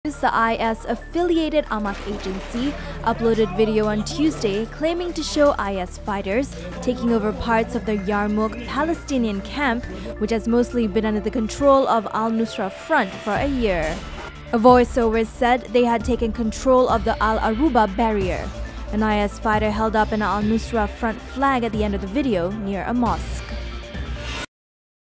News, the IS-affiliated Amaq agency, uploaded video on Tuesday claiming to show IS fighters taking over parts of the Yarmouk Palestinian camp, which has mostly been under the control of al-Nusra Front for a year. A voiceover said they had taken control of the al-Orouba barrier. An IS fighter held up an al-Nusra Front flag at the end of the video near a mosque.